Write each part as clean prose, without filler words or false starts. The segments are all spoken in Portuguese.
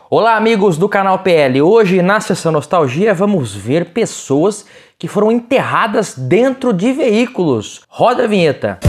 Olá amigos do canal PL, hoje na sessão Nostalgia vamos ver pessoas que foram enterradas dentro de veículos. Roda a vinheta.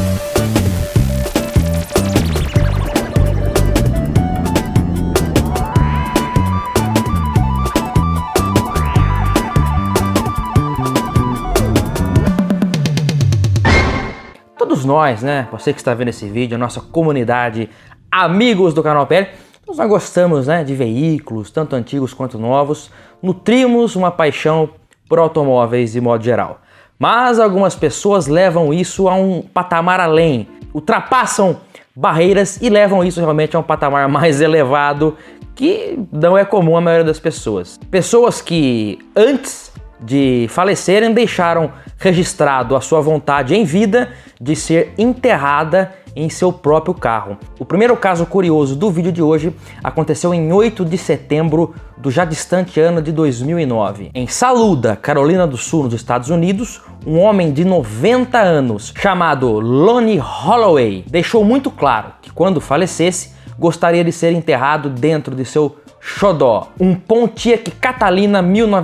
Todos nós, né, você que está vendo esse vídeo, a nossa comunidade, amigos do canal PL, nós gostamos, né, de veículos, tanto antigos quanto novos, nutrimos uma paixão por automóveis de modo geral. Mas algumas pessoas levam isso a um patamar além, ultrapassam barreiras e levam isso realmente a um patamar mais elevado, que não é comum à maioria das pessoas. Pessoas que antes de falecerem deixaram registrado a sua vontade em vida de ser enterrada em seu próprio carro. O primeiro caso curioso do vídeo de hoje aconteceu em 8 de setembro do já distante ano de 2009. Em Saluda, Carolina do Sul, nos Estados Unidos, um homem de 90 anos chamado Lonnie Holloway deixou muito claro que quando falecesse gostaria de ser enterrado dentro de seu xodó, um Pontiac Catalina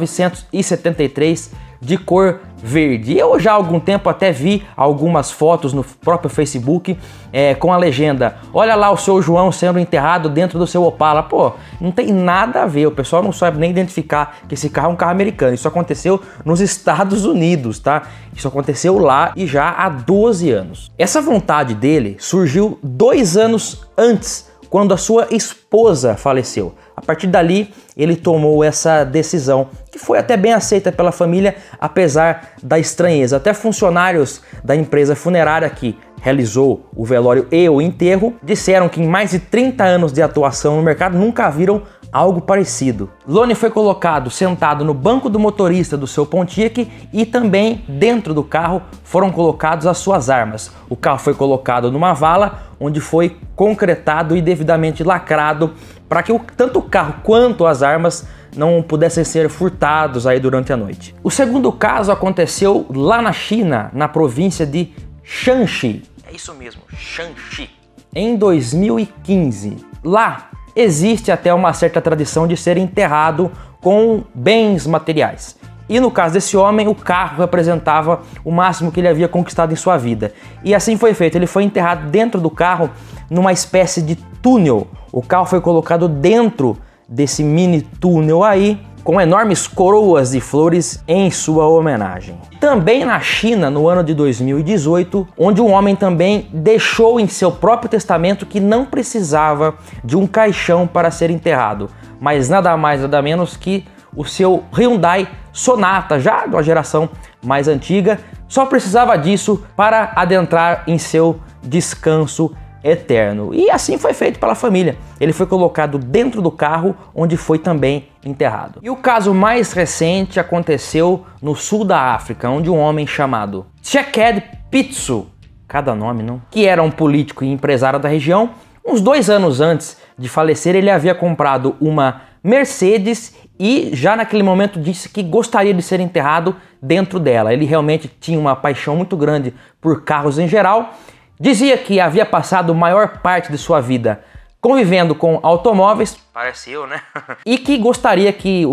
1973 de cor verde. Eu já há algum tempo até vi algumas fotos no próprio Facebook com a legenda: olha lá o seu João sendo enterrado dentro do seu Opala. Pô, não tem nada a ver, o pessoal não sabe nem identificar que esse carro é um carro americano. Isso aconteceu nos Estados Unidos, tá? Isso aconteceu lá e já há 12 anos. Essa vontade dele surgiu 2 anos antes, quando a sua esposa faleceu. A partir dali, ele tomou essa decisão, que foi até bem aceita pela família, apesar da estranheza. Até funcionários da empresa funerária que realizou o velório e o enterro disseram que em mais de 30 anos de atuação no mercado nunca viram algo parecido. Lonnie foi colocado sentado no banco do motorista do seu Pontiac e também dentro do carro foram colocados as suas armas. O carro foi colocado numa vala onde foi concretado e devidamente lacrado para que tanto o carro quanto as armas não pudessem ser furtados aí durante a noite. O segundo caso aconteceu lá na China, na província de Shanxi. É isso mesmo, Shanxi. Em 2015. Lá existe até uma certa tradição de ser enterrado com bens materiais. E no caso desse homem, o carro representava o máximo que ele havia conquistado em sua vida. E assim foi feito, ele foi enterrado dentro do carro numa espécie de túnel. O carro foi colocado dentro desse mini túnel aí, com enormes coroas de flores em sua homenagem. Também na China, no ano de 2018, onde um homem também deixou em seu próprio testamento que não precisava de um caixão para ser enterrado, mas nada mais nada menos que o seu Hyundai Sonata, já de uma geração mais antiga, só precisava disso para adentrar em seu descanso eterno. E assim foi feito pela família. Ele foi colocado dentro do carro, onde foi também enterrado. E o caso mais recente aconteceu no sul da África, onde um homem chamado Tcheked Pitso, cada nome não, que era um político e empresário da região, uns 2 anos antes de falecer, ele havia comprado uma Mercedes e já naquele momento disse que gostaria de ser enterrado dentro dela. Ele realmente tinha uma paixão muito grande por carros em geral. Dizia que havia passado a maior parte de sua vida convivendo com automóveis, parece eu, né? E que gostaria que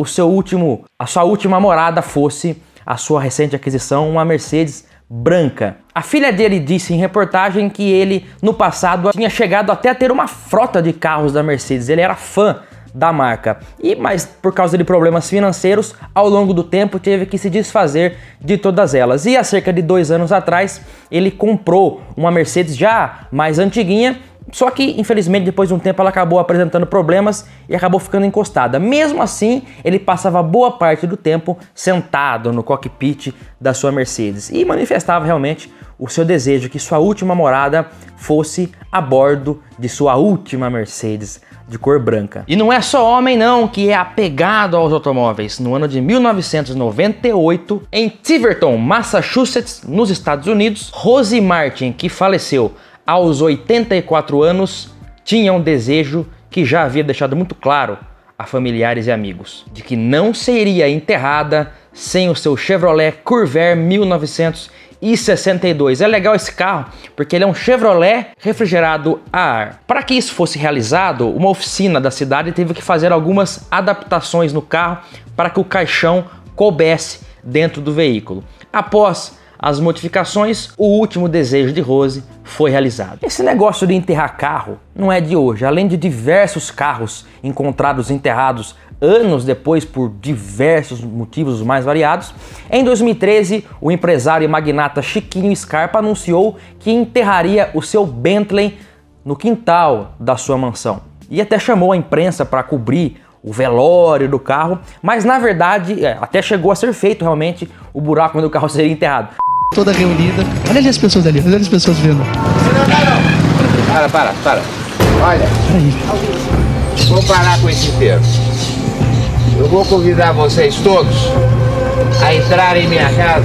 a sua última morada fosse a sua recente aquisição, uma Mercedes branca. A filha dele disse em reportagem que ele, no passado, tinha chegado até a ter uma frota de carros da Mercedes. Ele era fã da marca, mas por causa de problemas financeiros, ao longo do tempo teve que se desfazer de todas elas. E há cerca de 2 anos atrás, ele comprou uma Mercedes já mais antiguinha, só que infelizmente depois de um tempo ela acabou apresentando problemas e acabou ficando encostada. Mesmo assim, ele passava boa parte do tempo sentado no cockpit da sua Mercedes e manifestava realmente o seu desejo que sua última morada fosse a bordo de sua última Mercedes de cor branca. E não é só homem não que é apegado aos automóveis. No ano de 1998, em Tiverton, Massachusetts, nos Estados Unidos, Rosie Martin, que faleceu aos 84 anos, tinha um desejo que já havia deixado muito claro a familiares e amigos, de que não seria enterrada sem o seu Chevrolet Corvair 1900 I62. É legal esse carro porque ele é um Chevrolet refrigerado a ar. Para que isso fosse realizado, uma oficina da cidade teve que fazer algumas adaptações no carro para que o caixão coubesse dentro do veículo. Após as modificações, o último desejo de Rose foi realizado. Esse negócio de enterrar carro não é de hoje. Além de diversos carros encontrados enterrados anos depois por diversos motivos mais variados, em 2013 o empresário e magnata Chiquinho Scarpa anunciou que enterraria o seu Bentley no quintal da sua mansão. E até chamou a imprensa para cobrir o velório do carro, mas na verdade até chegou a ser feito realmente o buraco onde o carro seria enterrado. Toda reunida. Olha ali as pessoas ali, olha as pessoas vendo. Não. Para. Olha, vou parar com esse enterro. Eu vou convidar vocês todos a entrarem em minha casa.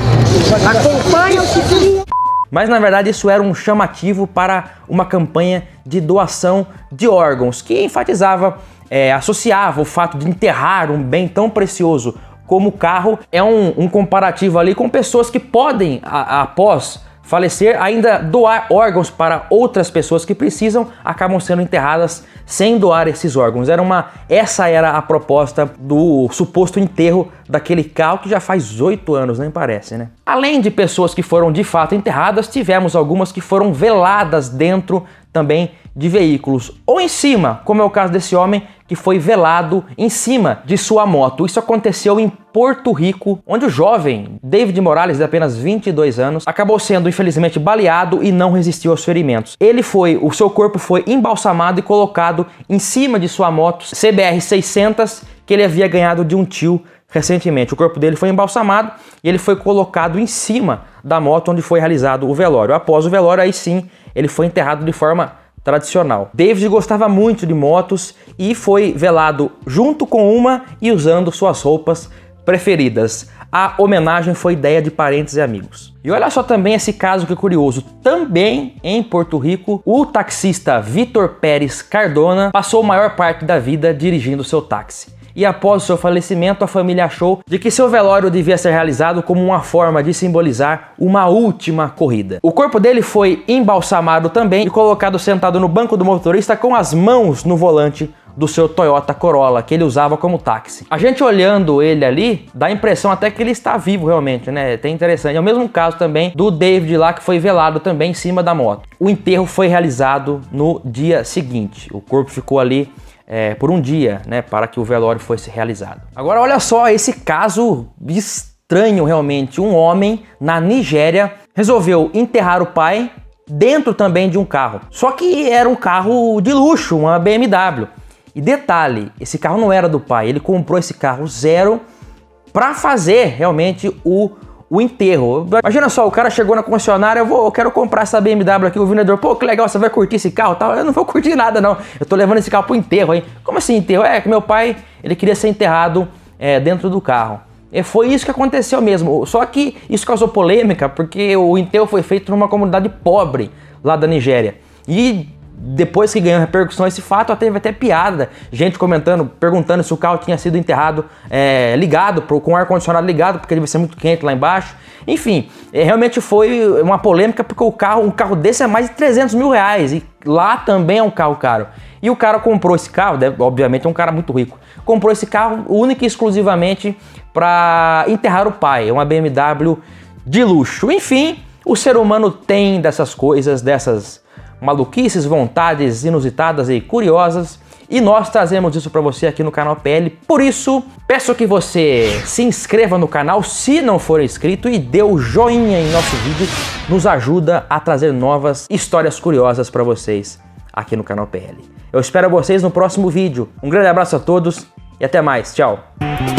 Acompanha o Chiquinho. Mas na verdade isso era um chamativo para uma campanha de doação de órgãos, que enfatizava, associava o fato de enterrar um bem tão precioso como o carro. É um comparativo ali com pessoas que podem, após falecer, ainda doar órgãos para outras pessoas que precisam, acabam sendo enterradas sem doar esses órgãos. Essa era a proposta do suposto enterro daquele carro que já faz 8 anos, nem parece, né? Além de pessoas que foram de fato enterradas, tivemos algumas que foram veladas dentro também de veículos, ou em cima, como é o caso desse homem que foi velado em cima de sua moto. Isso aconteceu em Porto Rico, onde o jovem David Morales, de apenas 22 anos, acabou sendo infelizmente baleado e não resistiu aos ferimentos. O seu corpo foi embalsamado e colocado em cima de sua moto CBR 600 que ele havia ganhado de um tio recentemente. O corpo dele foi embalsamado e ele foi colocado em cima da moto onde foi realizado o velório. Após o velório, aí sim, ele foi enterrado de forma tradicional. David gostava muito de motos e foi velado junto com uma e usando suas roupas preferidas. A homenagem foi ideia de parentes e amigos. E olha só também esse caso que é curioso. Também em Porto Rico, o taxista Vitor Pérez Cardona passou a maior parte da vida dirigindo seu táxi. E após o seu falecimento, a família achou de que seu velório devia ser realizado como uma forma de simbolizar uma última corrida. O corpo dele foi embalsamado também e colocado sentado no banco do motorista com as mãos no volante do seu Toyota Corolla, que ele usava como táxi. A gente olhando ele ali, dá a impressão até que ele está vivo realmente, né? É interessante. É o mesmo caso também do David lá, que foi velado também em cima da moto. O enterro foi realizado no dia seguinte. O corpo ficou ali por um dia, né, para que o velório fosse realizado. Agora olha só esse caso estranho realmente. Um homem na Nigéria resolveu enterrar o pai dentro também de um carro. Só que era um carro de luxo, uma BMW. E detalhe, esse carro não era do pai, ele comprou esse carro zero para fazer realmente o enterro. Imagina só, o cara chegou na concessionária, eu quero comprar essa BMW aqui, o vendedor, pô, que legal, você vai curtir esse carro, tal? Eu não vou curtir nada não, eu tô levando esse carro pro enterro, hein? Como assim enterro? É que meu pai, ele queria ser enterrado dentro do carro. E foi isso que aconteceu mesmo, só que isso causou polêmica, porque o enterro foi feito numa comunidade pobre lá da Nigéria. E depois que ganhou repercussão esse fato, teve até piada, gente comentando, perguntando se o carro tinha sido enterrado ligado, com o ar-condicionado ligado, porque devia ser muito quente lá embaixo. Enfim, realmente foi uma polêmica, porque um carro desse é mais de 300 mil reais, e lá também é um carro caro. E o cara comprou esse carro, obviamente é um cara muito rico, comprou esse carro única e exclusivamente para enterrar o pai, é uma BMW de luxo. Enfim, o ser humano tem dessas coisas, dessas maluquices, vontades inusitadas e curiosas, e nós trazemos isso para você aqui no canal PL. Por isso, peço que você se inscreva no canal se não for inscrito e dê o joinha em nosso vídeo, nos ajuda a trazer novas histórias curiosas para vocês aqui no canal PL. Eu espero vocês no próximo vídeo. Um grande abraço a todos e até mais. Tchau!